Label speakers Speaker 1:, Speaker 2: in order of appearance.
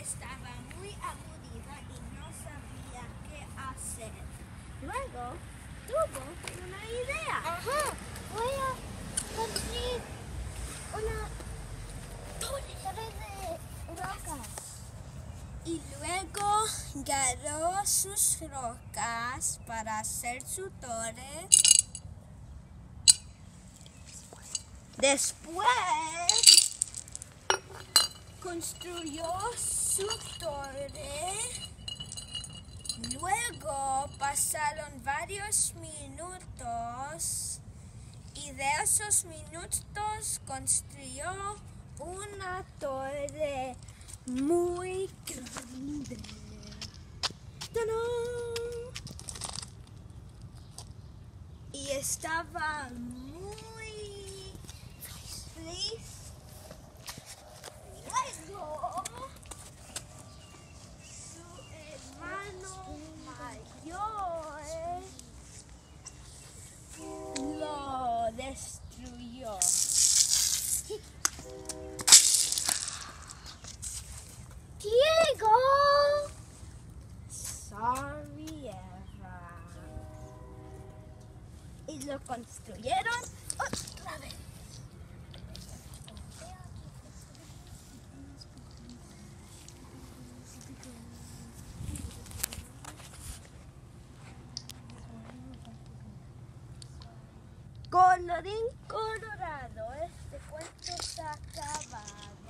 Speaker 1: estaba muy aburrida y no sabía qué hacer. Luego tuvo una idea.
Speaker 2: Ajá, voy a construir una torre de rocas.
Speaker 1: Y luego agarró sus rocas para hacer su torre. Después construyó su torre. Luego pasaron varios minutos y de esos minutos construyó una torre muy grande. ¡Tadán! Y estaba muy feliz. Luego su hermano mayor lo destruyó.
Speaker 2: Diego.
Speaker 1: Sorry, Eva. Y lo construyeron otra vez. Colorín colorado, este cuento se ha acabado.